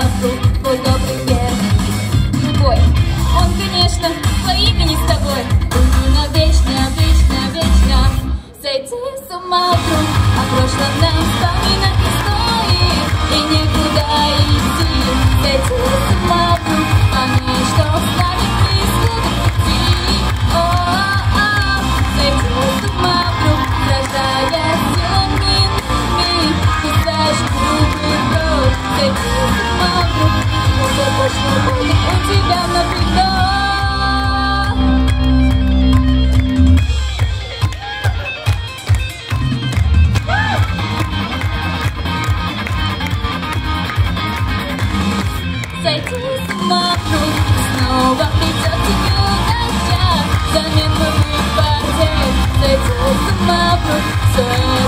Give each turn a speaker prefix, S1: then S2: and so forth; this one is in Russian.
S1: вокруг твой добрый век. Любой, он, конечно, твои имени с тобой. Нужно вечно, вечно, вечно сойти с ума вдруг. О прошлом нам вспоминать не стоит, и некуда идти. Сойти с ума вдруг, понять, что с нами происходит. Сойти с ума вдруг, рождаясь темными, кусаешь губы в рот. Сойти с ума вдруг, что точно будет у тебя навсегда. Сойти с ума вдруг, снова придет тебе удача, взамен былых потерь. Сойти с ума вдруг, все